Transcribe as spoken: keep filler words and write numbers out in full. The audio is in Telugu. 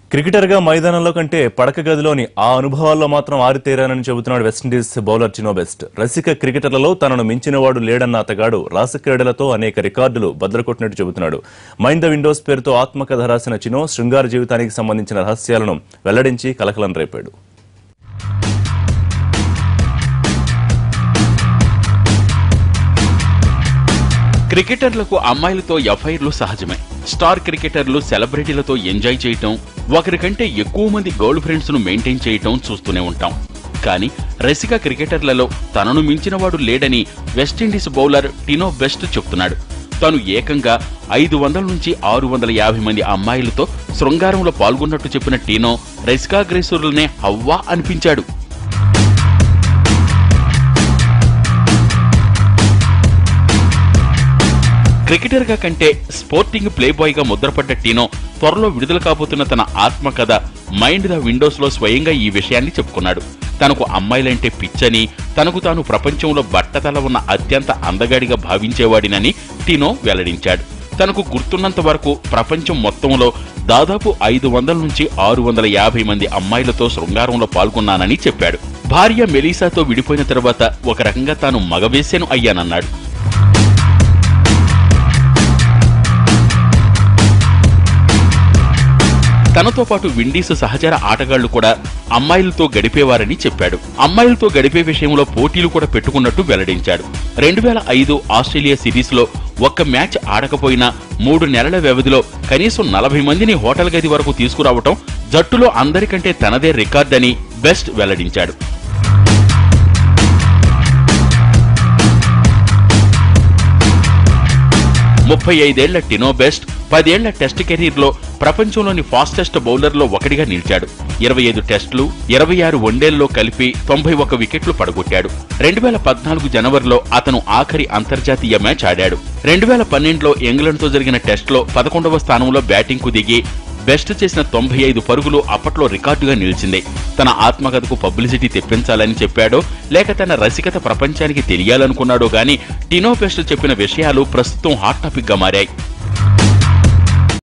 క్రికెటర్గా మైదానంలో కంటే పడక గదిలోని ఆ అనుభవాల్లో మాత్రం ఆరితేరానని చెబుతున్నాడు వెస్టిండీస్ బౌలర్ టినో బెస్ట్. రసిక క్రికెటర్లలో తనను మించినవాడు లేడన్న అతగాడు రాసక్రీడలతో అనేక రికార్డులు బద్దలుకొట్టినట్టు చెబుతున్నాడు. మైండ్ ద విండోస్ పేరుతో ఆత్మకథ రాసిన టినో శృంగార జీవితానికి సంబంధించిన రహస్యాలను వెల్లడించి కలకలం రేపాడు. క్రికెటర్లకు అమ్మాయిలతో ఎఫ్ఐఆర్లు సహజమే. స్టార్ క్రికెటర్లు సెలబ్రిటీలతో ఎంజాయ్ చేయటం, ఒకరికంటే ఎక్కువ మంది గర్ల్ ఫ్రెండ్స్ ను మెయింటైన్ చేయటం చూస్తూనే ఉంటాం. కానీ రసిక క్రికెటర్లలో తనను మించినవాడు లేడని వెస్టిండీస్ బౌలర్ టినో బెస్ట్ చెప్తున్నాడు. తాను ఏకంగా ఐదు వందల నుంచి ఆరు వందల యాభై మంది అమ్మాయిలతో శృంగారంలో పాల్గొన్నట్టు చెప్పిన టినో రసికాగ్రేసురులనే హవ్వా అనిపించాడు. క్రికెటర్ గా కంటే స్పోర్టింగ్ ప్లేబాయ్ గా ముద్రపడ్డ టినో త్వరలో విడుదల కాబోతున్న తన ఆత్మకథ మైండ్ ద విండోస్ లో స్వయంగా ఈ విషయాన్ని చెప్పుకున్నాడు. తనకు అమ్మాయిలంటే పిచ్చని, తనకు తాను ప్రపంచంలో బట్టతల ఉన్న అత్యంత అందగాడిగా భావించేవాడినని టినో వెల్లడించాడు. తనకు గుర్తున్నంత వరకు ప్రపంచం మొత్తంలో దాదాపు ఐదు వందల నుంచి ఆరు వందల యాభై మంది అమ్మాయిలతో శృంగారంలో పాల్గొన్నానని చెప్పాడు. భార్య మెలీసాతో విడిపోయిన తర్వాత ఒక రకంగా తాను మగవేశ్యను అయ్యానన్నాడు. తనతో పాటు విండీస్ సహచర ఆటగాళ్లు కూడా అమ్మాయిలతో గడిపేవారని చెప్పాడు. అమ్మాయిలతో గడిపే విషయంలో పోటీలు కూడా పెట్టుకున్నట్టు వెల్లడించాడు. రెండు వేల ఐదు ఆస్ట్రేలియా సిరీస్ లో ఒక్క మ్యాచ్ ఆడకపోయినా మూడు నెలల వ్యవధిలో కనీసం నలభై మందిని హోటల్ గది వరకు తీసుకురావటం జట్టులో అందరికంటే తనదే రికార్డని బెస్ట్ వెల్లడించాడు. ముప్పై ఐదేళ్ల టినో బెస్ట్ పదేళ్ల టెస్ట్ కెరీర్ లో ప్రపంచంలోని ఫాస్టెస్ట్ బౌలర్లో ఒకటిగా నిలిచాడు. ఇరవై ఐదు టెస్టులు, ఇరవై ఆరు వన్డేల్లో కలిపి తొంభై ఒక్క వికెట్లు పడగొట్టాడు. రెండు వేల పద్నాలుగు జనవరిలో అతను ఆఖరి అంతర్జాతీయ మ్యాచ్ ఆడాడు. రెండు వేల పన్నెండులో ఇంగ్లాండ్తో జరిగిన టెస్టులో పదకొండవ స్థానంలో బ్యాటింగ్ కు దిగి బెస్ట్ చేసిన తొంభై ఐదు పరుగులు అప్పట్లో రికార్డుగా నిలిచింది. తన ఆత్మకథకు పబ్లిసిటీ తెప్పించాలని చెప్పాడో లేక తన రసికత ప్రపంచానికి తెలియాలనుకున్నాడో గానీ టినో బెస్ట్ చెప్పిన విషయాలు ప్రస్తుతం హాట్ టాపిక్ గా మారాయి.